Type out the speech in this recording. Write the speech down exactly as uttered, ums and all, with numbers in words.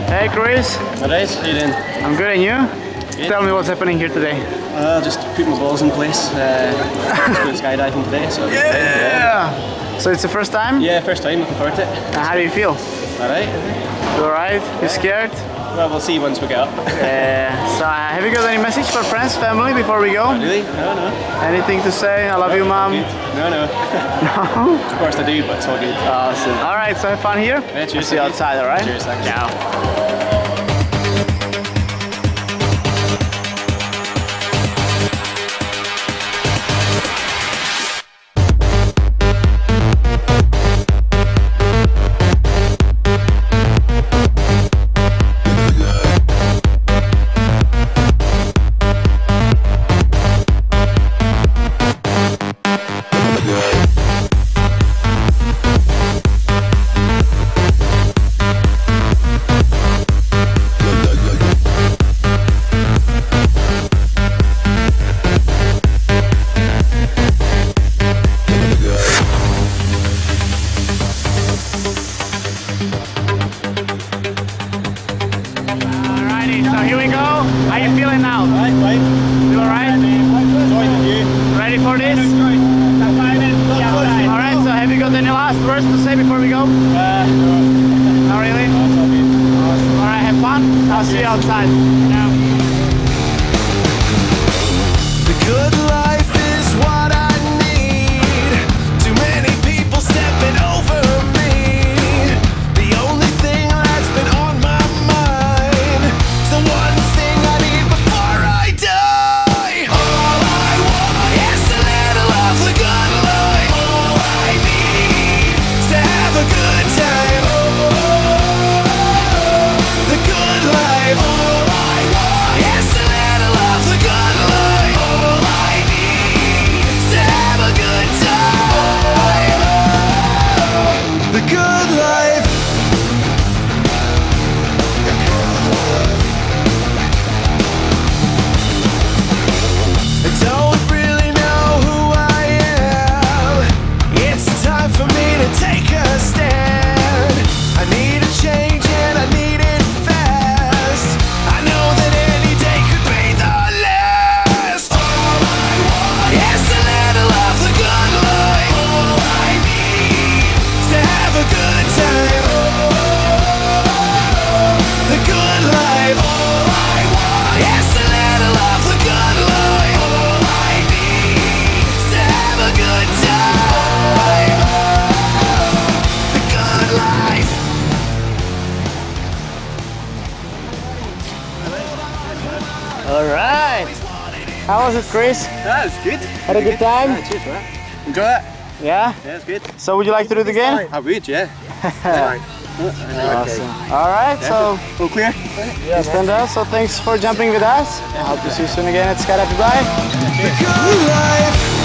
Hey Chris. Alright, how you doing? I'm good, and you? Good. Tell me what's happening here today. Uh, just putting my balls in place. Uh, just going skydiving today. So yeah. yeah! So it's the first time? Yeah, first time, looking forward to it. And how do you feel? Alright. You alright? You scared? Well, we'll see once we get up. Yeah. So uh, have you got any message for friends, family before we go? Not really? No, no. Anything to say? I love no, you, mom. No, no. No? Of course I do, but it's all good. Awesome. Alright, so have fun here. Yeah, cheers. See you outside, alright? Cheers, thanks. Ciao. So here we go. How are you feeling now? Right, right. You alright? Enjoying the view. Ready for this? Alright, so have you got any last words to say before we go? Uh, no. Not really? No, it's all good. Alright, have fun. I'll see you outside. Now. The good life is what I need. Too many people stepping over me. The only thing that's been on my mind is the one thing I need before I die. All I want is a little of the good life. All I need is to have a good time. The good life. All I want is a little of the good life. All I need is to have a good time. The good life. I don't really know who I am. It's time for me to take a stand. I need a change and I need it fast. I know that any day could be the last. All I want is a little of the good life. All I need is to have a good time. The good life. All I want is a little of the good life. All I need is to have a good time. The good life. Alright. How was it, Chris? Yeah, it's good. Had a good time? Yeah, cheers, man. Enjoy it. Yeah? Yeah, it's good. So would you like to do it again? I would, yeah. Awesome. Alright, so All clear? yeah, stand up. So thanks for jumping with us. I hope to see you soon again at Sky Dive Oct. The good life.